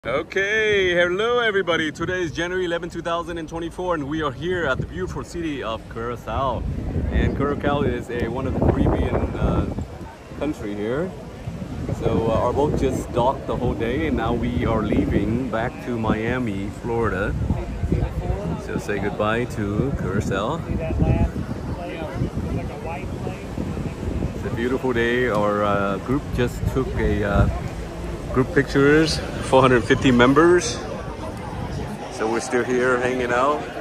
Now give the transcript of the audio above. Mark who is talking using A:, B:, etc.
A: Okay, hello everybody. Today is January 11, 2024 and we are here at the beautiful city of Curaçao. And Curaçao is one of the Caribbean country here. So our boat just docked the whole day and now we are leaving back to Miami, Florida. So say goodbye to Curaçao. It's a beautiful day. Our group just took a group pictures, 450 members. So we're still here hanging out.